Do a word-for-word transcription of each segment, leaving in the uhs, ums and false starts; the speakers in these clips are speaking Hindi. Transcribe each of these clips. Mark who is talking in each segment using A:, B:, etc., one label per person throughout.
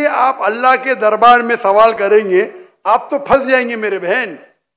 A: आप अल्लाह के दरबार में सवाल करेंगे, आप तो फंस जाएंगे मेरे बहन।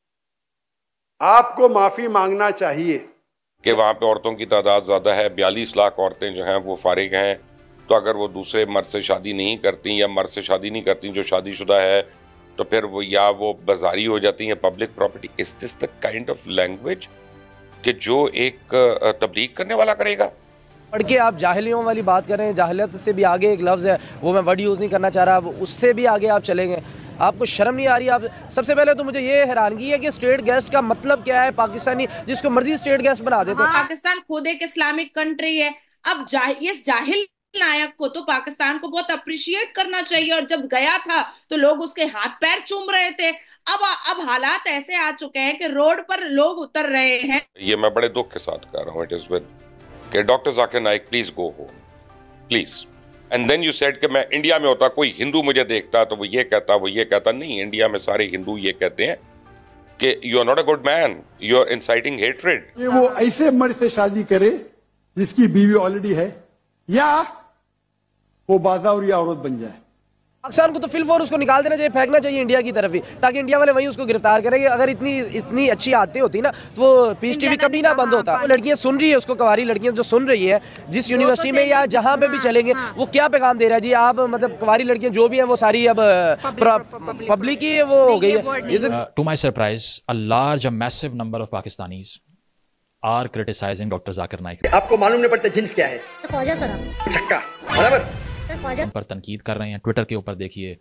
A: आपको माफी मांगना चाहिए
B: कि वहाँ पे औरतों की तादाद ज़्यादा है, बयालीस लाख औरतें जो हैं वो फारिग हैं। तो अगर वो दूसरे मर्द से शादी नहीं करती या मर्द से शादी नहीं करती जो शादीशुदा है, तो फिर वो या वो बाजारी हो जाती हैं, public property. Is this the kind of language कि जो एक तबलीग करने वाला करेगा?
C: पढ़ के आप जाहिलियों वाली बात कर रहे हैं, जाहिलियत से भी आगे एक लफ्ज़ है, वो मैं वर्ड यूज़ नहीं करना चाह रहा, उससे भी आगे आप चलेंगे। आपको शर्म नहीं आ रही? आप सबसे पहले तो मुझे ये हैरानगी है कि स्टेट गेस्ट का मतलब क्या है? पाकिस्तानी जिसको मर्जी स्टेट गेस्ट बना देते हैं।
D: पाकिस्तान खुद एक इस्लामिक कंट्री है। अब जा, ये जाहिल नायक को तो पाकिस्तान को बहुत अप्रिशिएट करना चाहिए, और जब गया था तो लोग उसके हाथ पैर चूम रहे थे। अब अब हालात ऐसे आ चुके हैं कि रोड पर लोग उतर रहे हैं।
B: ये मैं बड़े दुख के साथ कह रहा हूँ, इट इज विद कि doctor Zakir Naik please go home please. And then you said कि मैं इंडिया में होता, कोई हिंदू मुझे देखता तो वो ये कहता वो ये कहता। नहीं, इंडिया में सारे हिंदू ये कहते हैं कि you are not a good man, you are inciting hatred.
A: ये वो ऐसे मर्द से शादी करे जिसकी बीवी ऑलरेडी है, या वो बाज़ारी औरत बन जाए।
C: पाकिस्तान को तो फिल फॉर उसको निकाल देना चाहिए, फेंकना चाहिए इंडिया की तरफ ही, ताकि इंडिया वाले वहीं उसको गिरफ्तार करेंगे। अगर इतनी इतनी अच्छी आदतें होती ना तो वो पीस टीवी कभी ना बंद होता। तो लड़कियां सुन रही है उसको, कवारी लड़कियां जो सुन रही है, जिस यूनिवर्सिटी में या जहां पे भी चलेंगे, वो क्या पैगाम दे रहा है जी? आप मतलब कवारी लड़कियां जो भी हैं वो सारी अब पब्लिक ही वो हो गई है।
E: To my surprise, a large a massive number of Pakistanis are criticising doctor Zakir Naik.
F: आपको मालूम नहीं पड़ता जिन्स क्या है? ख्वाजा सलाम छक्का बराबर
E: पर तनकीद कर रहे हैं ट्विटर के ऊपर, देखिए।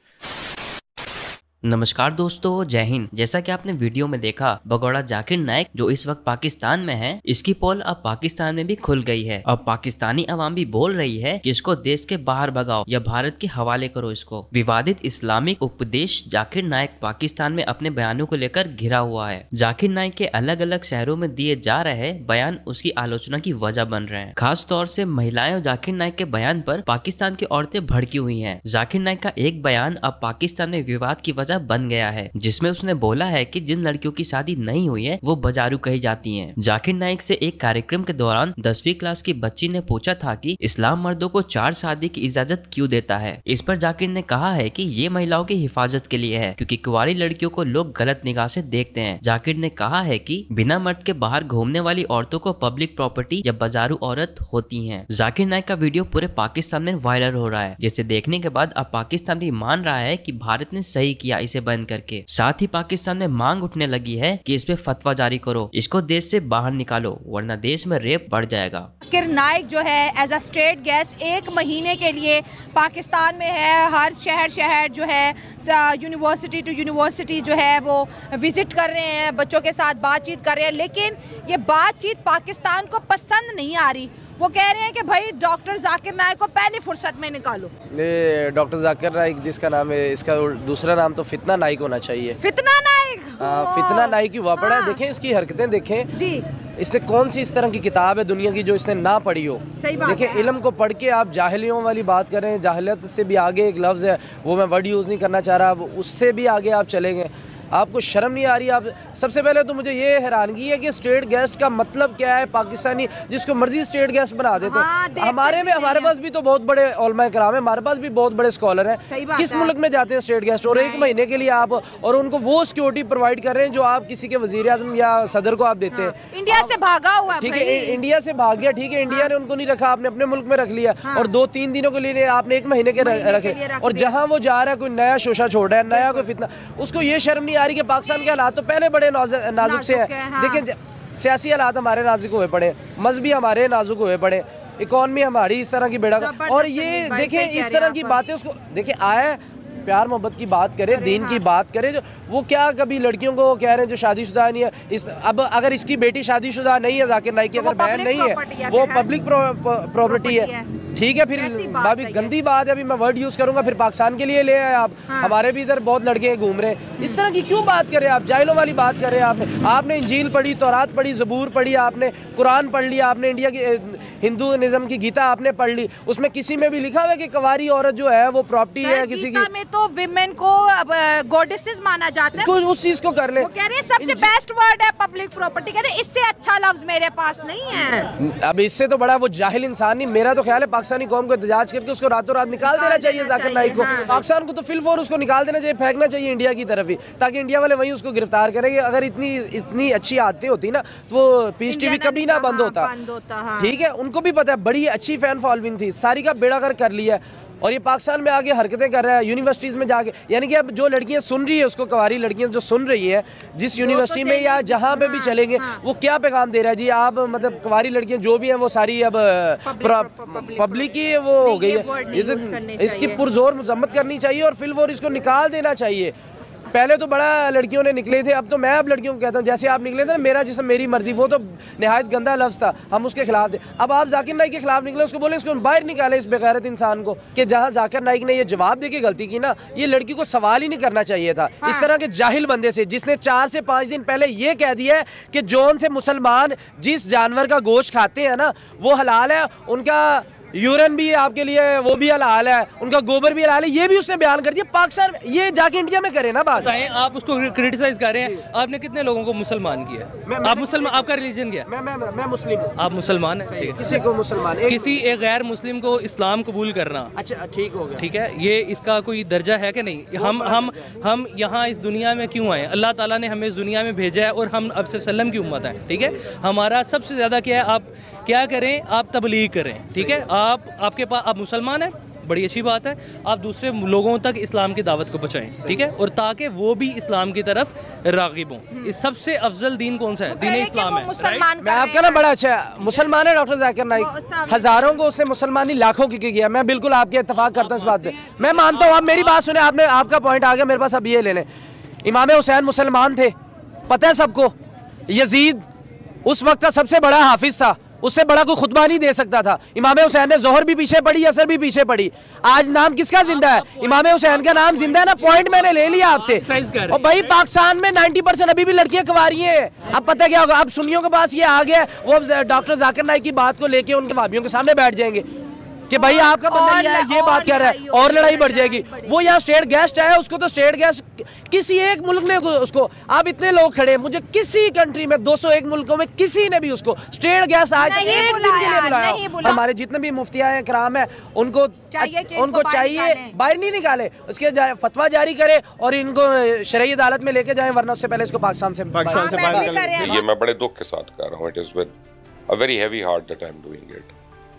G: नमस्कार दोस्तों, जय हिंद। जैसा कि आपने वीडियो में देखा, भगोड़ा जाकिर नाइक जो इस वक्त पाकिस्तान में है, इसकी पोल अब पाकिस्तान में भी खुल गई है। अब पाकिस्तानी अवाम भी बोल रही है कि इसको देश के बाहर भगाओ या भारत के हवाले करो इसको। विवादित इस्लामिक उपदेश जाकिर नाइक पाकिस्तान में अपने बयानों को लेकर घिरा हुआ है। जाकिर नाइक के अलग अलग शहरों में दिए जा रहे बयान उसकी आलोचना की वजह बन रहे हैं। खास तौर से महिलाएं जाकिर नाइक के बयान पर पाकिस्तान की औरतें भड़की हुई है। जाकिर नाइक का एक बयान अब पाकिस्तान में विवाद की वजह बन गया है, जिसमें उसने बोला है कि जिन लड़कियों की शादी नहीं हुई है वो बाजारू कही जाती हैं। जाकिर नाइक से एक कार्यक्रम के दौरान दसवीं क्लास की बच्ची ने पूछा था कि इस्लाम मर्दों को चार शादी की इजाजत क्यों देता है। इस पर जाकिर ने कहा है कि ये महिलाओं की हिफाजत के लिए है, क्योंकि कुंवारी लड़कियों को लोग गलत निगाह से देखते हैं। जाकिर ने कहा है कि बिना मर्द के बाहर घूमने वाली औरतों को पब्लिक प्रॉपर्टी या बाजारू औरत होती है। जाकिर नाइक का वीडियो पूरे पाकिस्तान में वायरल हो रहा है, जिसे देखने के बाद अब पाकिस्तान भी मान रहा है कि भारत ने सही किया इसे बंद करके। साथ ही पाकिस्तान में मांग उठने लगी है कि इस पे फतवा जारी करो, इसको देश से बाहर निकालो, वरना देश में रेप बढ़ जाएगा।
H: जाकिर नाइक जो है एज अ स्टेट गेस्ट एक महीने के लिए पाकिस्तान में है। हर शहर शहर जो है यूनिवर्सिटी टू यूनिवर्सिटी जो है वो विजिट कर रहे हैं, बच्चों के साथ बातचीत कर रहे हैं, लेकिन ये बातचीत पाकिस्तान को पसंद नहीं आ रही। वो कह रहे हैं कि भाई डॉक्टर जाकिर नाइक को पहली फुर्सत में निकालो।
C: ये डॉक्टर जाकिर नाइक जिसका नाम है, इसका दूसरा नाम तो फितना नाइक होना चाहिए।
H: फितना नाइक,
C: हाँ, फितना नाइक ही हुआ पड़ा है। देखें इसकी हरकतें देखें जी। इसने कौन सी इस तरह की किताब है दुनिया की जो इसने ना पढ़ी हो?
H: सही बात
C: देखें, इल्म को पढ़ के आप जाहिलियों वाली बात कर रहे हैं, जाहिलियत से भी आगे एक लफ्ज़ है, वो मैं वर्ड यूज़ नहीं करना चाह रहा, उससे भी आगे आप चलेंगे। आपको शर्म नहीं आ रही? आप सबसे पहले तो मुझे ये हैरानगी है कि स्टेट गेस्ट का मतलब क्या है? पाकिस्तानी जिसको मर्जी स्टेट गेस्ट बना देते हैं। हाँ, हमारे में हमारे पास भी तो बहुत बड़े उलमा कराम है, हमारे पास भी बहुत बड़े स्कॉलर हैं। किस मुल्क में जाते हैं स्टेट गेस्ट और एक महीने के लिए आप, और उनको वो सिक्योरिटी प्रोवाइड कर रहे हैं जो आप किसी के वजीर आज़म या सदर को आप देते हैं।
H: इंडिया से भागा हुआ,
C: ठीक है, इंडिया से भाग गया, ठीक है, इंडिया ने उनको नहीं रखा, आपने अपने मुल्क में रख लिया, और दो तीन दिनों के लिए आपने एक महीने के रखे, और जहाँ वो जा रहा है कोई नया शोशा छोड़ रहा है, नया कोई फितना, उसको ये शर्म नहीं आ रही कि पाकिस्तान के हालात तो पहले बड़े नाजुक से हैं। हाँ। देखिए, सियासी हालात हमारे नाजुक हुए पड़े, मजहबी हमारे नाजुक हुए पड़े, इकॉनमी हमारी इस तरह की बेड़ा, और ये देखिए इस तरह की बातें उसको देखिए आया प्यार मोहब्बत की बात करे, दीन की बात करे, जो वो क्या कभी लड़कियों को कह रहे हैं जो शादीशुदा नहीं है। इस अब अगर इसकी बेटी शादीशुदा नहीं है, जाकिर नाइक की अगर बहन नहीं है, वो पब्लिक प्रॉपर्टी है, ठीक है, फिर भाभी गंदी बात है, अभी मैं वर्ड यूज करूंगा, फिर पाकिस्तान के लिए ले आए आप। हाँ। हमारे भी इधर बहुत लड़के घूम रहे हैं, इस तरह की क्यों बात कर रहे हैं आप? जाहिलों वाली बात कर रहे हैं आपने। आपने इंजील पढ़ी, तौरात पढ़ी, ज़बूर पढ़ी, आपने कुरान पढ़ लिया, आपने इंडिया की हिंदुइज्म की गीता आपने पढ़ ली, उसमें किसी में भी लिखा हुआ है कि कुंवारी औरत जो है वो प्रॉपर्टी है किसी की?
H: में तो विमेन को गॉडेसेस माना जाता है,
C: कुछ उस चीज को कर ले।
H: वो कह रहे हैं सबसे बेस्ट वर्ड है पब्लिक प्रॉपर्टी, कह रहे हैं इससे अच्छा लफ्ज मेरे पास नहीं है।
C: अब इससे तो बड़ा वो जाहिल इंसान नहीं, मेरा तो ख्याल है पाकिस्तानी कौम को एहतजाज करके उसको रातों रात निकाल देना चाहिए जाकिर नाइक को। पाकिस्तान को तो फिल फॉर उसको निकाल देना चाहिए, फेंकना चाहिए इंडिया की तरफ ही, ताकि इंडिया वाले वहीं उसको गिरफ्तार करेंगे। अगर इतनी इतनी अच्छी आदतें होती ना तो वो पीस टीवी कभी ना बंद होता। ठीक है, उनको भी पता है, बड़ी अच्छी फैन फॉलोइंग थी, सारी का बेड़ा कर कर लिया, और ये पाकिस्तान में आगे हरकतें कर रहा है यूनिवर्सिटीज़ में जाके। यानी कि अब जो लड़कियां सुन रही है उसको, कुंवारी लड़कियां जो सुन रही है जिस यूनिवर्सिटी में या जहां पे भी चलेंगे, वो क्या पैगाम दे रहा है जी? आप मतलब कुंवारी लड़कियां जो भी हैं वो सारी अब पब्लिक की वो हो गई है, ये तो इसकी पुरजोर मजम्मत करनी चाहिए और फिल फॉर इसको निकाल देना चाहिए। पहले तो बड़ा लड़कियों ने निकले थे, अब तो मैं अब लड़कियों को कहता हूँ जैसे आप निकले थे ना, मेरा जिसम मेरी मर्जी, वो तो नहायत गंदा लफ्ज़ था, हम उसके खिलाफ थे। अब आप जाकिर नाइक के खिलाफ निकले, उसको बोले इसको बाहर निकाले इस बेगैरत इंसान को, कि जहाँ जाकिर नाइक ने ये जवाब दे के गलती की ना, ये लड़की को सवाल ही नहीं करना चाहिए था। हाँ। इस तरह के जाहिल बंदे से जिसने चार से पाँच दिन पहले ये कह दिया है कि जौन से मुसलमान जिस जानवर का गोश्त खाते हैं ना वो हलाल है, उनका यूरिन भी आपके लिए वो भी हलाल है, उनका गोबर भी हलाल है, ये भी उसने बयान कर दिया। पाकिस्तान ये जाके इंडिया में करे ना बात।
I: आप उसको क्रिटिसाइज कर रहे हैं, आपने कितने लोगों को मुसलमान किया? आप मुसलमान, आपका रिलीजन क्या?
C: मैं मैं मैं मुस्लिम हूं।
I: आप मुसलमान हैं?
C: किसी को मुसलमान,
I: किसी एक गैर मुस्लिम को इस्लाम कबूल करना,
C: अच्छा ठीक हो गया,
I: ठीक है, ये इसका कोई दर्जा है कि नहीं? हम हम हम यहाँ इस दुनिया में क्यों आए? अल्लाह ताला ने हमें इस दुनिया में भेजा है और हम अब से सल्लम की उम्मत है, ठीक है। हमारा सबसे ज्यादा क्या है, आप क्या करें, आप तबलीग करें, ठीक है। आप आपके पास आप मुसलमान हैं, बड़ी अच्छी बात है, आप दूसरे लोगों तक इस्लाम की दावत को पहुंचाएं, ठीक है, और ताकि वो भी इस्लाम की तरफ रागिब हों। इस सबसे अफजल दीन कौन सा है? दीन इस्लाम है।
C: मैं आपका ना बड़ा अच्छा है, मुसलमान है डॉक्टर जाकिर नाइक, हजारों को उससे मुसलमानी लाखों की किया। मैं बिल्कुल आपके इत्तेफाक करता हूँ इस बात पे, मैं मानता हूँ। आप मेरी बात सुने, आपने आपका पॉइंट आ गया मेरे पास, अब ये ले लें। इमाम हुसैन मुसलमान थे, पता है सबको। यजीद उस वक्त का सबसे बड़ा हाफिज था, उससे बड़ा कोई खुतबा नहीं दे सकता था। इमाम हुसैन ने जोहर भी पीछे पड़ी, असर भी पीछे पड़ी। आज नाम किसका जिंदा है? इमाम हुसैन का नाम जिंदा है ना। पॉइंट मैंने ले लिया आपसे। और भाई पाकिस्तान में नब्बे परसेंट अभी भी लड़कियां कुंवारी हैं। अब पता क्या होगा, अब सुन्नियों के पास ये आ गया, वो डॉक्टर जाकिर नाइक की बात को लेके उनके भाभियों के सामने बैठ जाएंगे कि भाई आपका बंदा ये है, ये बात कर रहा है, और लड़ाई बढ़ जाएगी। वो यहाँ स्टेट गेस्ट आया, उसको तो स्टेट गेस्ट किसी एक मुल्क ने उसको, आप इतने लोग खड़े, मुझे किसी कंट्री में दो सौ एक मुल्कों में किसी ने भी उसको स्टेट गेस्ट आज एक दिन के लिए बुलाया। हमारे जितने भी मुफ्तियां कराम है उनको उनको चाहिए बाहर नहीं निकाले, उसके फतवा जारी करे और इनको शरई अदालत में लेके जाए, वरना उससे पहले इसको पाकिस्तान से पाकिस्तान से बाहर।
B: ये मैं बड़े दुख के साथ कर रहा हूँ, it is with a very heavy heart that I am doing it.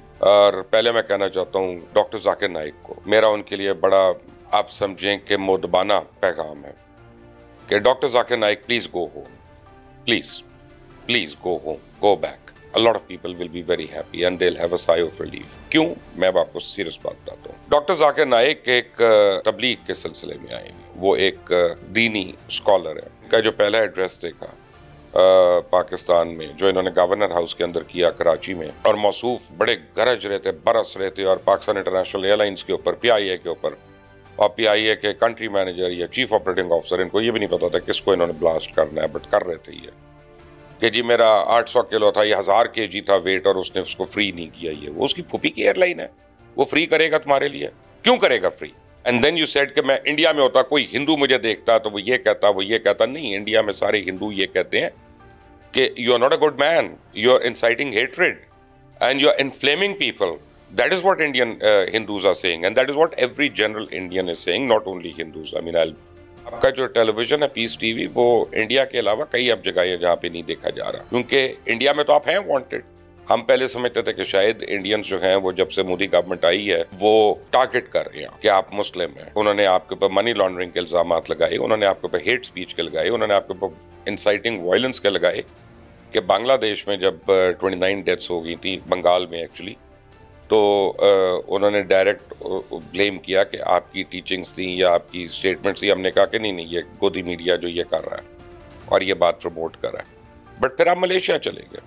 B: और पहले मैं कहना चाहता हूँ डॉक्टर जाकिर नाइक को, मेरा उनके लिए बड़ा, आप समझें कि मोदबाना पैगाम है कि doctor Zakir Naik please go home, please please go home, go back. A lot of people will be very happy and they will have a sigh of relief. क्यों? मैं अब आपको सीरियस बात बताता हूँ। डॉक्टर जाकिर नाइक एक तबलीग के सिलसिले में आए, वो एक दीनी स्कॉलर है। उनका जो पहला एड्रेस देखा Uh, पाकिस्तान में, जो इन्होंने गवर्नर हाउस के अंदर किया कराची में, और मौसूफ बड़े गरज रहे थे, बरस रहे थे, और पाकिस्तान इंटरनेशनल एयरलाइंस के ऊपर, पी आई ए के ऊपर, और पी आई ए के कंट्री मैनेजर या चीफ ऑपरेटिंग ऑफिसर, इनको ये भी नहीं पता था किसको इन्होंने ब्लास्ट करना है, बट कर रहे थे ये कि जी मेरा आठ सौ किलो था, ये हज़ार के जी था वेट, और उसने उसको फ्री नहीं किया। ये वो उसकी फूफी की एयरलाइन है, वो फ्री करेगा तुम्हारे लिए? क्यों करेगा free? And then you said कि मैं इंडिया में होता, कोई हिंदू मुझे देखता तो वो ये कहता, वो ये कहता। नहीं, इंडिया में सारे हिंदू ये कहते हैं कि you are not a good man, you are inciting hatred and you are inflaming people. That is what Indian uh, Hindus are saying, and that is what every general Indian is saying, not only Hindus. I mean, I'll, आपका जो टेलीविजन है पीस टीवी, वो इंडिया के अलावा कई अब जगह है जहाँ पे नहीं देखा जा रहा, क्योंकि इंडिया में तो आप हैं वांटेड। हम पहले समझते थे कि शायद इंडियंस जो हैं वो जब से मोदी गवर्नमेंट आई है वो टारगेट कर रहे हैं कि आप मुस्लिम हैं। उन्होंने आपके ऊपर मनी लॉन्ड्रिंग के इल्जाम लगाए, उन्होंने आपके ऊपर हेट स्पीच के लगाए, उन्होंने आपके ऊपर इंसाइटिंग वायलेंस के लगाए। कि बांग्लादेश में जब उनतीस डेथ्स हो गई थी, बंगाल में एक्चुअली, तो उन्होंने डायरेक्ट ब्लेम किया कि आपकी टीचिंग्स थी या आपकी स्टेटमेंट्स थी। हमने कहा कि नहीं नहीं, ये गोदी मीडिया जो ये कर रहा है और ये बात प्रमोट कर रहा है। बट फिर आप मलेशिया चले गए,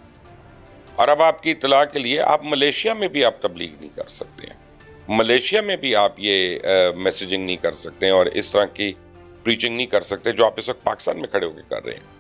B: और अब आपकी इतला के लिए, आप मलेशिया में भी आप तबलीग नहीं कर सकते हैं, मलेशिया में भी आप ये मैसेजिंग नहीं कर सकते हैं और इस तरह की प्रीचिंग नहीं कर सकते जो आप इस वक्त पाकिस्तान में खड़े होकर कर रहे हैं।